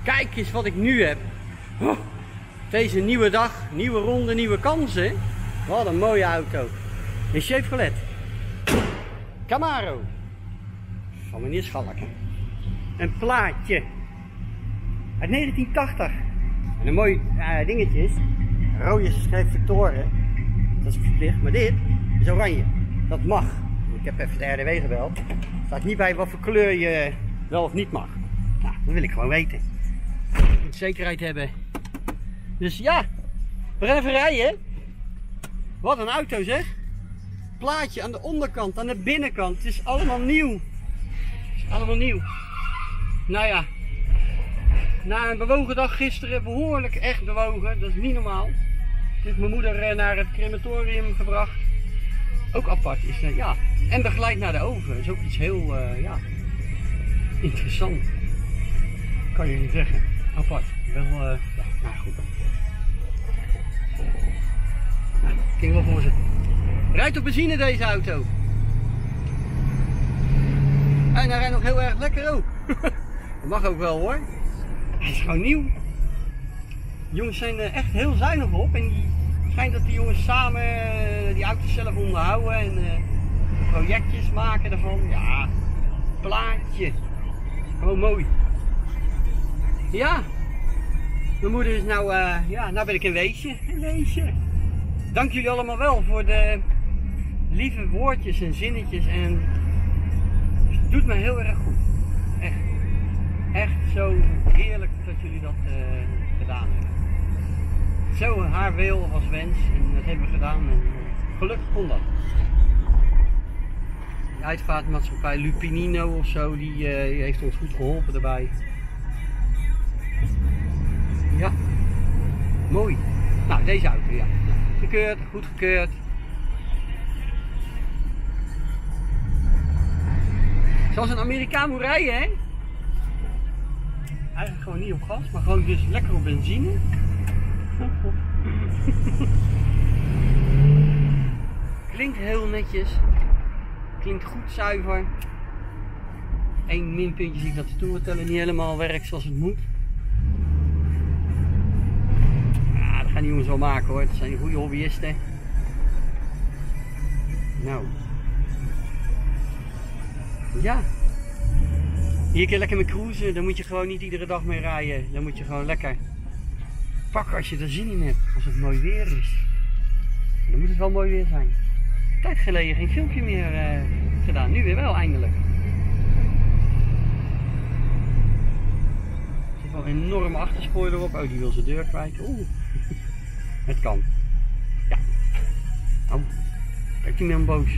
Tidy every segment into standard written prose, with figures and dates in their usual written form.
Kijk eens wat ik nu heb. Oh, deze nieuwe dag, nieuwe ronde, nieuwe kansen. Wat een mooie auto. Een Chevrolet Camaro van meneer Schalk. Een plaatje uit 1980. En een mooi dingetje is, rode reflectoren. Dat is verplicht, maar dit is oranje. Dat mag. Ik heb even de RDW gebeld. Er staat niet bij wat voor kleur je wel of niet mag. Nou, dat wil ik gewoon weten. Ik moet zekerheid hebben. Dus ja, we gaan even rijden. Wat een auto zeg. Plaatje aan de onderkant, aan de binnenkant. Het is allemaal nieuw. Het is allemaal nieuw. Nou ja, na een bewogen dag gisteren, behoorlijk echt bewogen. Dat is niet normaal. Ik heb mijn moeder naar het crematorium gebracht. Ook apart is ja. En begeleid naar de oven. Dat is ook iets heel ja, interessant. Kan je niet zeggen. Apart. Wel, ja, nou goed. Nou, ging wel voor ze. Rijdt op benzine deze auto. En hij rijdt nog heel erg lekker ook. Dat mag ook wel hoor. Hij is gewoon nieuw. De jongens zijn er echt heel zuinig op. En het schijnt dat die jongens samen die auto's zelf onderhouden. En projectjes maken ervan. Ja, plaatje. Gewoon mooi. Ja. Mijn moeder is nou, ja, nou ben ik een weesje. Een weesje. Dank jullie allemaal wel voor de lieve woordjes en zinnetjes. En het doet me heel erg goed. Echt. Echt zo heerlijk dat jullie dat gedaan hebben. Zo haar wil als wens. En dat hebben we gedaan. En gelukkig kon dat. De uitvaartmaatschappij Lupinino of zo, die heeft ons goed geholpen daarbij. Ja, mooi. Nou, deze auto, ja. Gekeurd, goed gekeurd. Zoals een Amerikaan moet rijden, hè? Eigenlijk gewoon niet op gas, maar gewoon dus lekker op benzine. Klinkt heel netjes. Klinkt goed zuiver. Eén minpuntje zie ik dat de toerenteller niet helemaal werkt zoals het moet. Ja, dat gaan die jongens wel maken hoor. Dat zijn goede hobbyisten. Nou. Ja. Hier kun je lekker mee cruisen. Dan moet je gewoon niet iedere dag mee rijden. Dan moet je gewoon lekker pakken als je er zin in hebt. Als het mooi weer is. Dan moet het wel mooi weer zijn. Tijd geleden geen filmpje meer gedaan. Nu weer wel eindelijk. Er zit wel een enorme achterspoor erop. Oh, die wil zijn deur kwijt. Oeh. Het kan. Ja. Oh. Kijk die man boos.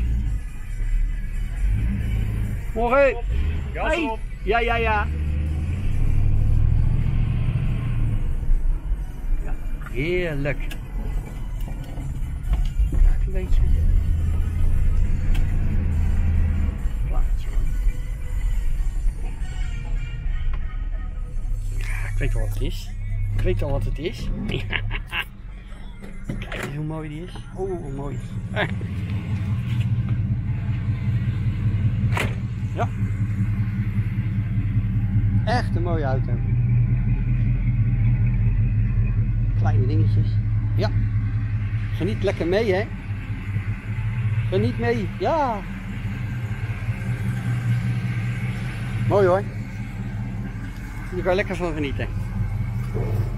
Morgen. Gas op. Ja, ja, ja. Ja, heerlijk. Kijk een beetje. Plaatje hoor. Ja, ik weet wel wat het is. Ik weet al wat het is. Kijk eens hoe mooi die is. Oh, mooi. Ja. Echt een mooie auto. Kleine dingetjes. Ja. Geniet lekker mee, hè. Geniet mee. Ja. Mooi hoor. Hier kan je lekker van genieten.